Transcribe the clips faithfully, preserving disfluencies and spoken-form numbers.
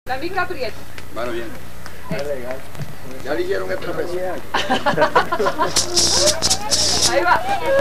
La mica Prieto. Bueno, bien. Ya eligieron el profesor. Ahí va.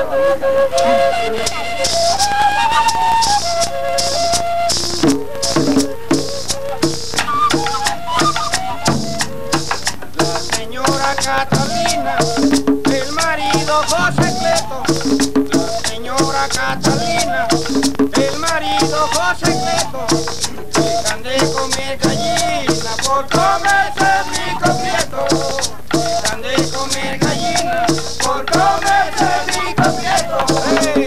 La señora Catalina, el marido José Cleto. La señora Catalina, el marido José Cleto. Dejan de comer gallina por comerse rico prieto. Dejan de comer gallina por comerse rico prieto. ¡Hey!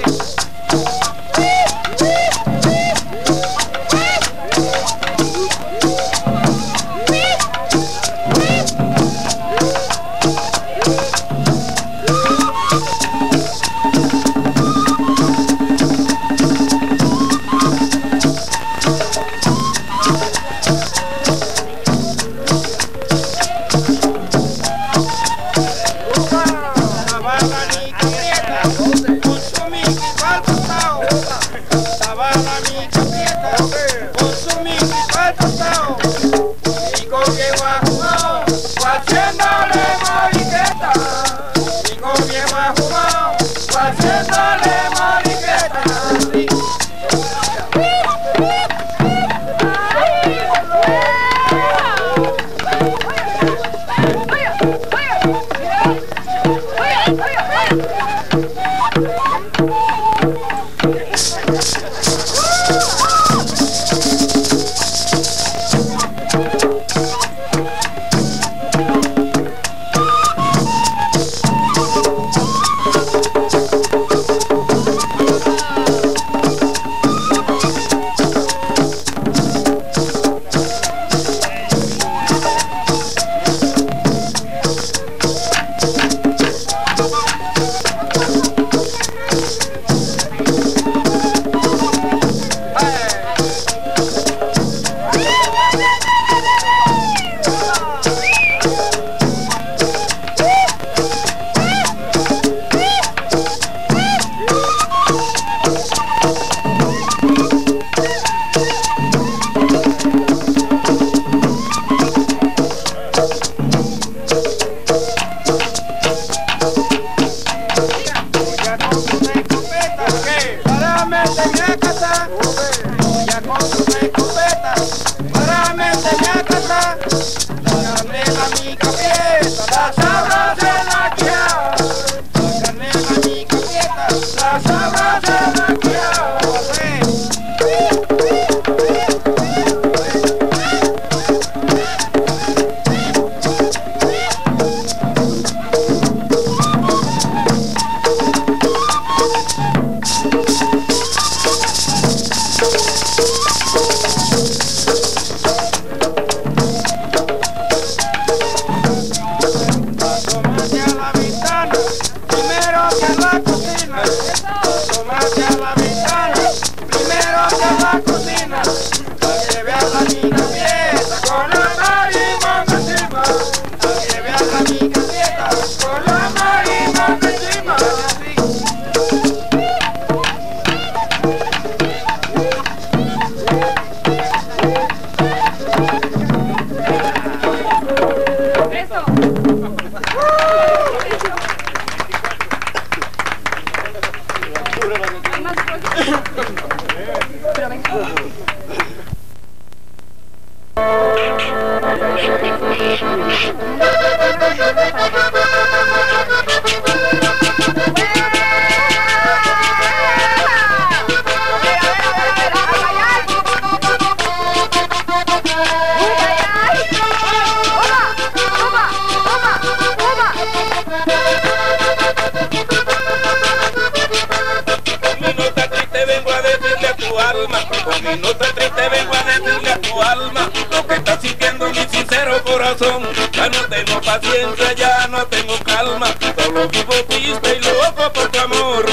Con mi nota triste vengo a decirle a tu alma lo que está sintiendo mi sincero corazón. Ya no tengo paciencia, ya no tengo calma, solo vivo triste y loco por tu amor.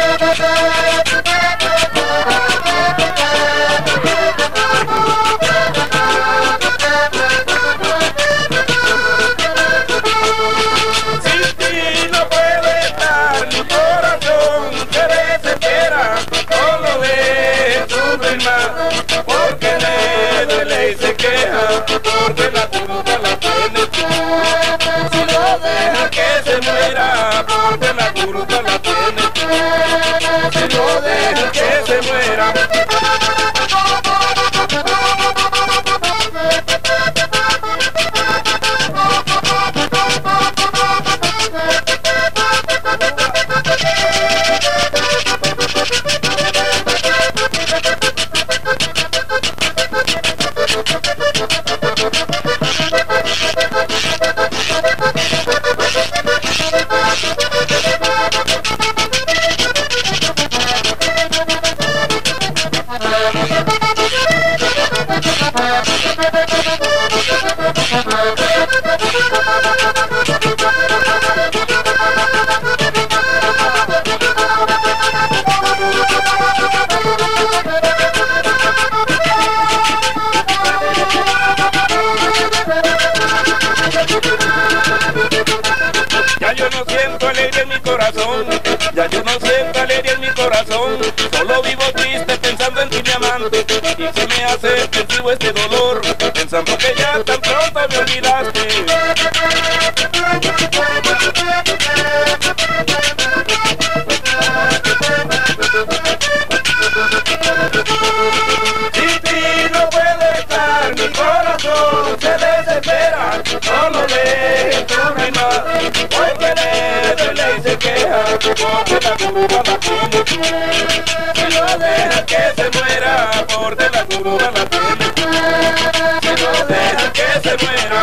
Sin ti no puede estar mi corazón, se desespera, solo ve sufrir más, porque le duele y se queja. se muera, porque la culpa la tiene tú. Si no dejas que se muera. Ya yo no siento alegría en mi corazón, ya yo no siento alegría en mi corazón, solo vivo triste pensando en ti mi amante, y se me hace excesivo este dolor, pensando que ya tan pronto me olvidaste. Sin ti no puede estar, mi corazón se desespera, no lo dejes sufrir más, porque le duele y se queja, porque la culpa la tiene tú. Si no dejas que se muera, porque la culpa la tiene tú. Si no dejas que se muera.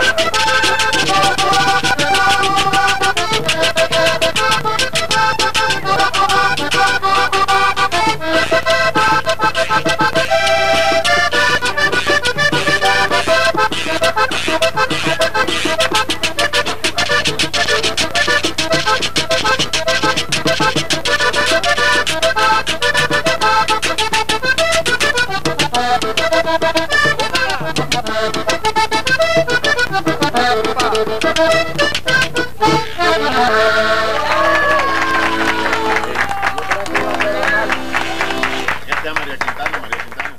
Este es María Quintana, María Quintana.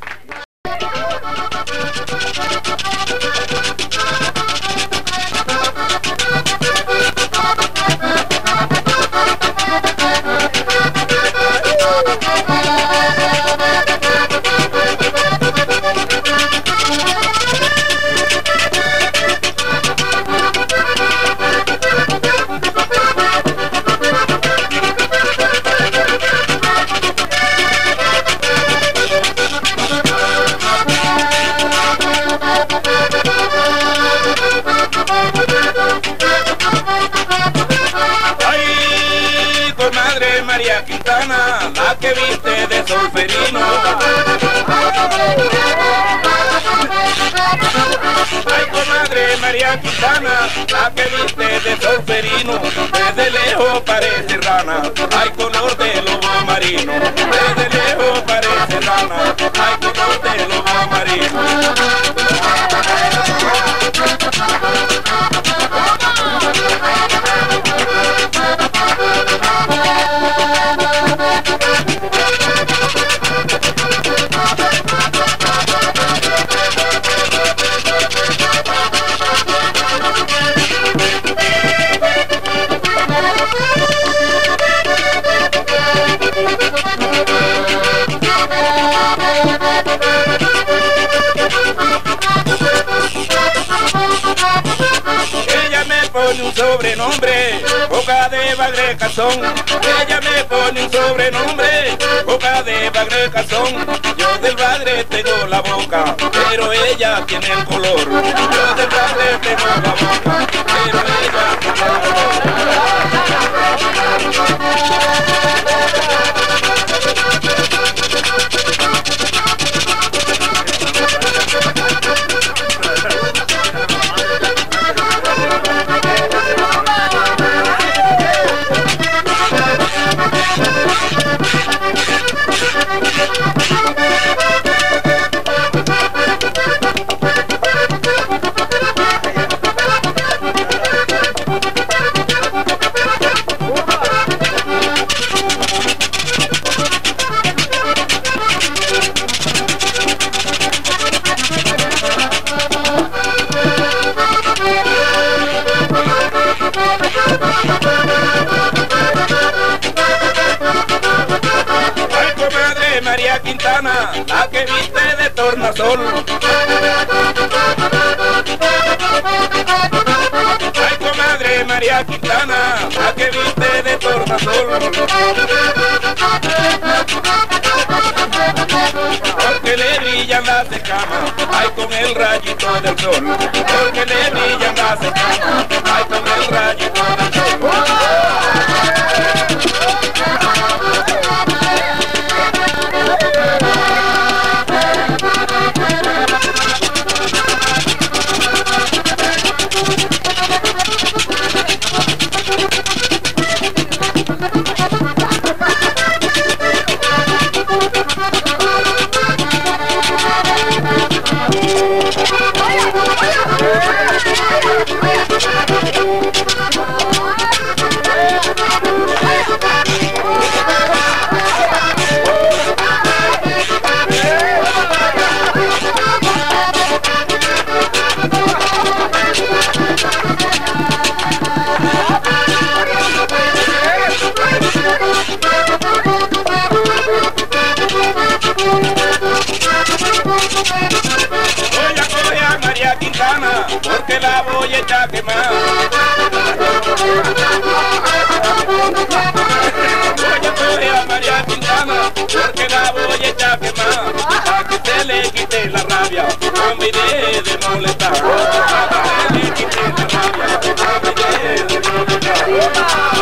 María Quintana, la que viste de Solferino. Ay, comadre María Quintana, la que viste de Solferino, desde lejos parece rana, hay color de lobo marino, desde lejos parece rana, hay color de lobo marino. Ella me pone un sobrenombre, boca de bagre calzón. Ella me pone un sobrenombre, boca de bagre calzón. Yo del bagre tengo la boca, pero ella tiene el color. Yo del bagre tengo la boca, pero ella tiene el color. María Quintana, la que viste de tornasol. Ay, comadre María Quintana, la que viste de tornasol. Porque le brillan las escamas, ay, con el rayito del sol. Porque le brillan las escamas, ay, con el rayito del sol. Voy a coger a María Quintana, porque la voy a echar a quemar. Voy a coger a María Quintana, porque la voy a echar a quemar. Para que se le quite la rabia, no me deje de molestar. Para que se le quite la rabia, no me deje de molestar.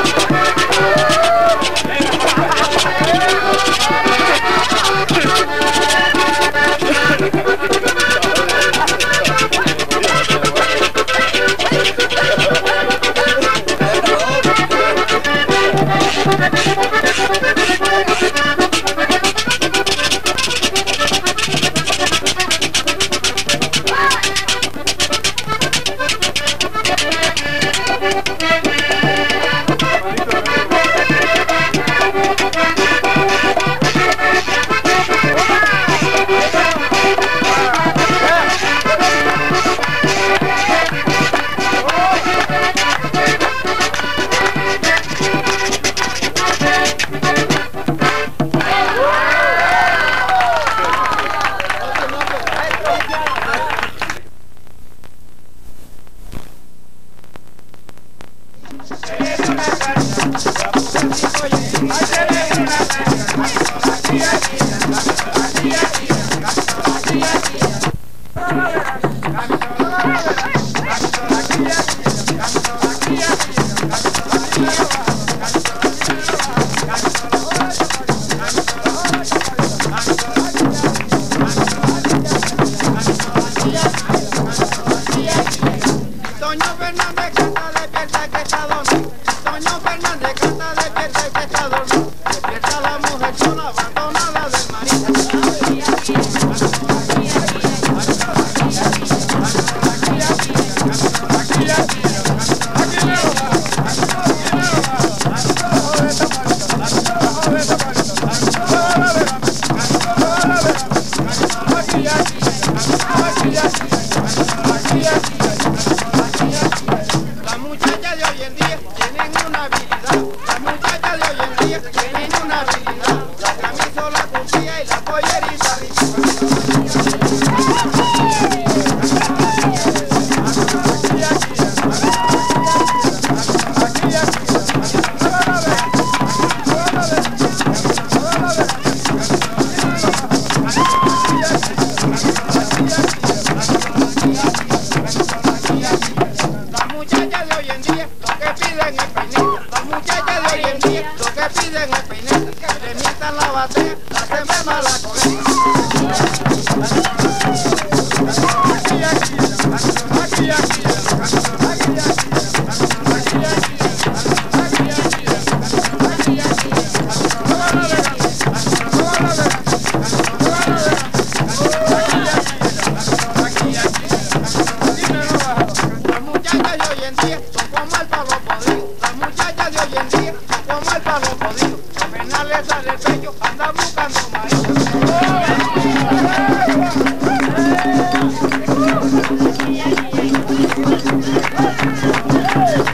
Hey!